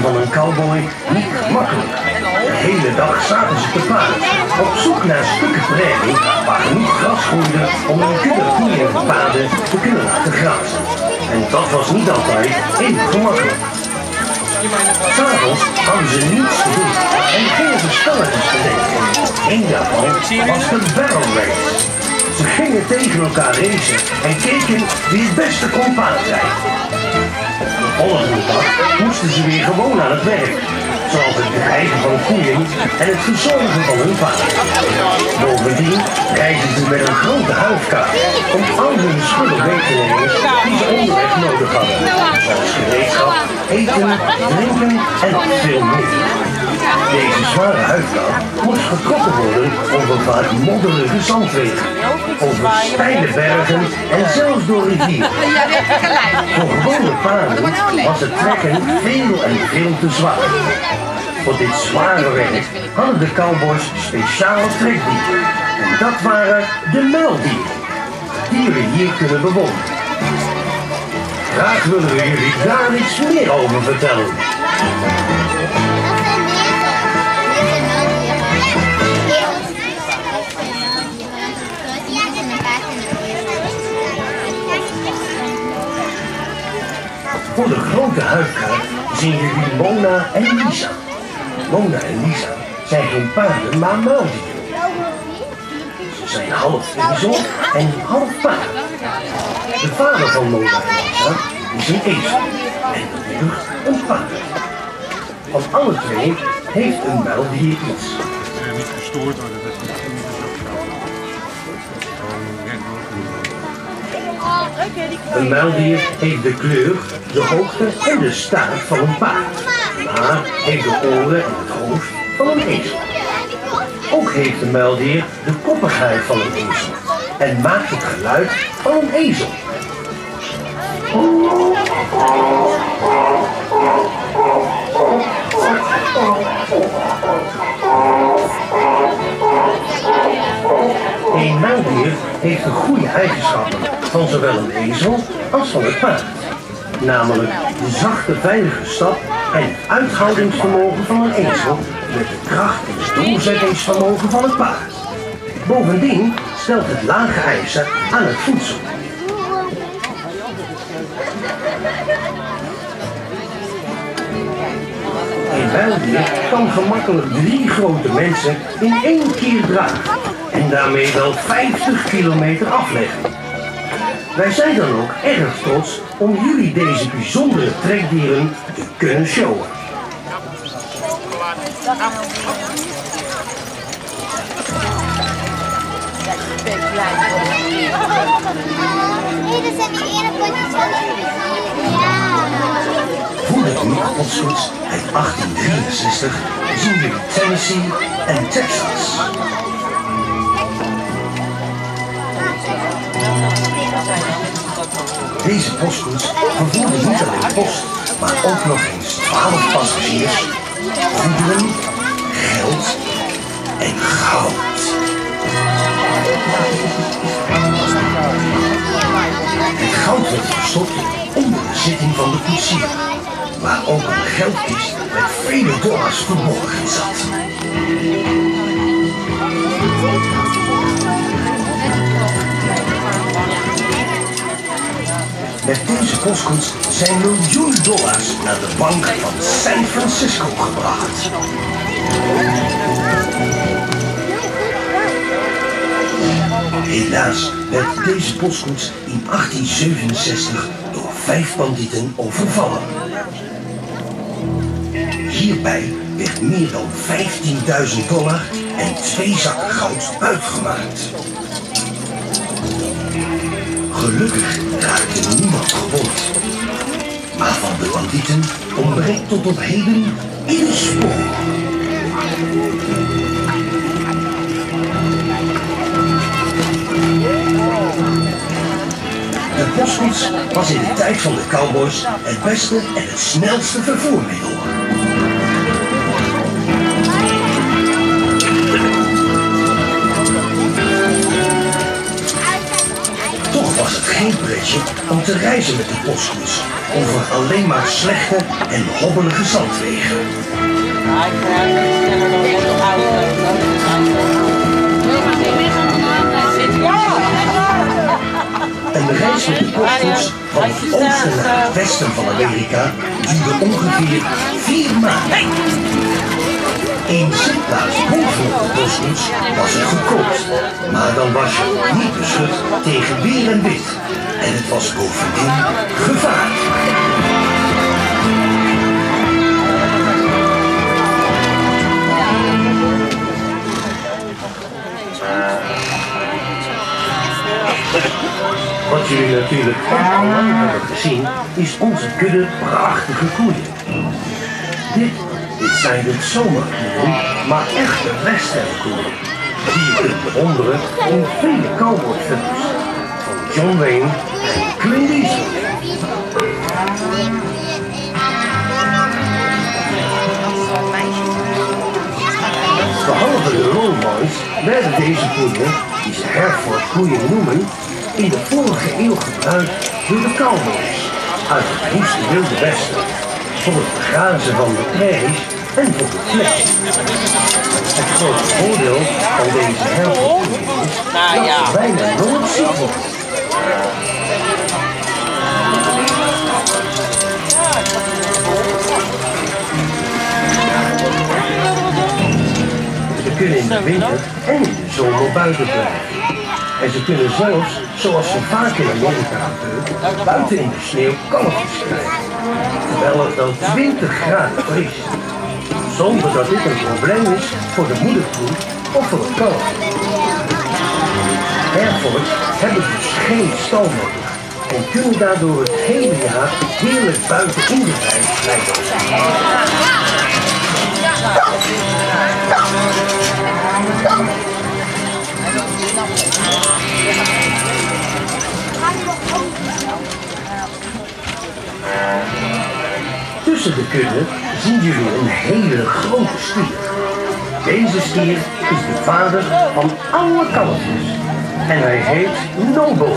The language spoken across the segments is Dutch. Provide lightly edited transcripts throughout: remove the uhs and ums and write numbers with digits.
van een cowboy niet gemakkelijk. De hele dag zaten ze te paard, op zoek naar stukken prairie waar genoeg gras groeide om een kudde koeien en paarden te kunnen laten grazen. En dat was niet altijd even gemakkelijk. S'avonds hadden ze niets te doen en gingen ze spelletjes bedenken. Eén daarvan was de barrel race. Ze gingen tegen elkaar racen en keken wie het beste kon paardrijden. De volgende dag moesten ze weer gewoon aan het werk, zoals het drijven van koeien en het verzorgen van hun paarden. Bovendien reisden ze met een grote huifkar om al hun spullen mee te nemen die ze onderweg nodig hadden, zoals gereedschap, eten, drinken en nog veel meer. Deze zware huifkar moest getrokken worden over vaak modderige zandwegen, over steile bergen en zelfs door rivieren. Voor gewone paarden was het trekken veel en veel te zwaar. Voor dit zware werk hadden de cowboys speciale trekdieren. En dat waren de muildieren, die jullie hier kunnen bewonderen. Graag willen we jullie daar iets meer over vertellen. Voor de grote huifkar zien jullie Mona en Lisa. Mona en Lisa zijn geen paarden, maar muildieren. Ze zijn half ezel en half paard. De vader van Mona en Lisa is een ezel en de moeder een paard. Van alle twee heeft een muildier iets. Niet gestoord worden, dat is Een muildier heeft de kleur, de hoogte en de staart van een paard, maar heeft de oren en het hoofd van een ezel. Ook heeft de muildier de koppigheid van een ezel en maakt het geluid van een ezel. Een muildier heeft de goede eigenschappen van zowel een ezel als van het paard. Namelijk de zachte, veilige stap en het uithoudingsvermogen van een ezel met de kracht en het doorzettingsvermogen van het paard. Bovendien stelt het lage eisen aan het voedsel. Een muildier kan gemakkelijk 3 grote mensen in 1 keer dragen en daarmee wel 50 kilometer afleggen. Wij zijn dan ook erg trots om jullie deze bijzondere trekdieren te kunnen showen. Voor de Amerikaanse uit 1863 zien jullie Tennessee en Texas. Deze postkoets vervoerde niet alleen post, maar ook nog eens 12 passagiers, goederen, geld en goud. Het goud werd verstopt onder de zitting van de koetsier, waar ook een geldkist met vele dollars verborgen zat. Met deze postkoets zijn miljoenen dollars naar de bank van San Francisco gebracht. Helaas werd deze postkoets in 1867 door 5 bandieten overvallen. Hierbij werd meer dan $15.000 en 2 zakken goud uitgemaakt. Gelukkig raakte niemand gewond. Maar van de bandieten ontbreekt tot op heden ieder spoor. De postkoets was in de tijd van de cowboys het beste en het snelste vervoermiddel. Toch was het geen pretje om te reizen met de postkoets, over alleen maar slechte en hobbelige zandwegen. Een reis met de postkoets van het oosten naar het westen van Amerika duurde ongeveer 4 maanden. Eén zitplaats bovenop de postkoets was het goedkoopst, maar dan was je niet beschut tegen weer en wind. En het was bovendien gevaarlijk. Wat jullie natuurlijk al lang hebben gezien, is onze kudde prachtige koeien. Dit zijn de zomerkoeien, maar echte westernkoeien. Die je kunt bewonderen in vele cowboyfilms van John Wayne en Clint Eastwood. Behalve de Rollboys werden deze koeien, die ze Hereford koeien noemen, in de vorige eeuw gebruikt door de cowboys uit het woeste wilde westen voor het begrazen van de prairies en voor het vlees. Het grote voordeel van deze Hereford koeien is dat ze bijna nooit ziek worden. Ze kunnen in de winter en in de zomer buiten blijven. En ze kunnen zelfs, zoals ze vaak in Amerika gebeurt, buiten in de sneeuw kalfjes krijgen. Terwijl het wel 20 graden vriest. Zonder dat dit een probleem is voor de moederkoe of voor het kalf. Herefords hebben dus geen stal nodig en kunnen daardoor het hele jaar heerlijk buiten in de wei blijven. Tussen de kudde zien jullie een hele grote stier. Deze stier is de vader van alle kalfjes en hij heet Noble.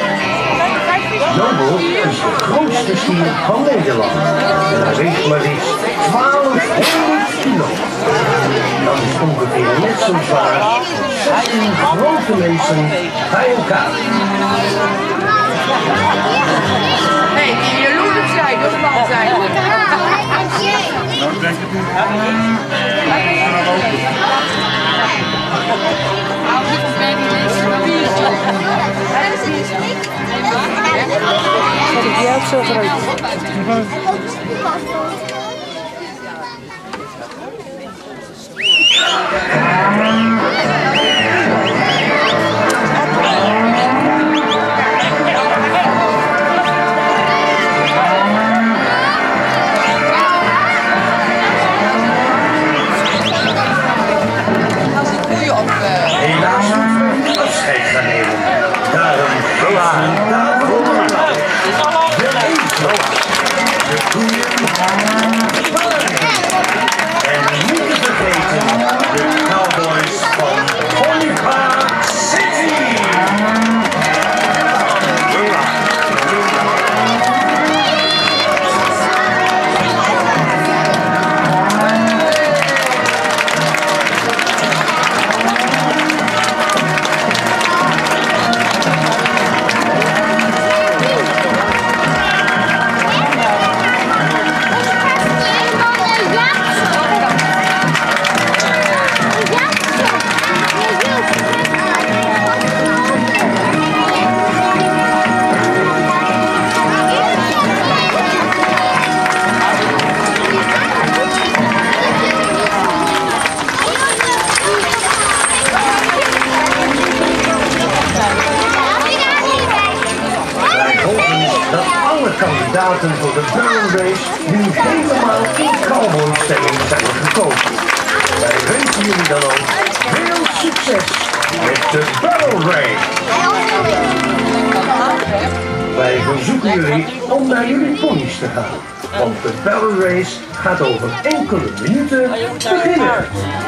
Noble is de grootste stier van Nederland en hij weegt maar liefst 1200 kilo. Dat is ongeveer net zo zwaar als 16 grote mensen bij elkaar. Nee, die jaloers zijn, dat mag zijn. Nou, ik denk het niet. Kijk, jij ook zo groot. Helaas moeten we afscheid gaan nemen. Daarom geven we daarvoor de ezel, de koeien, de paarden. En niet te vergeten de cowboys van Pony Park City. Kandidaten voor de Barrel Race nu helemaal in cowboystemming zijn gekozen. Wij wensen jullie dan ook veel succes met de Barrel Race. Wij verzoeken jullie om naar jullie ponies te gaan, want de Barrel Race gaat over enkele minuten beginnen.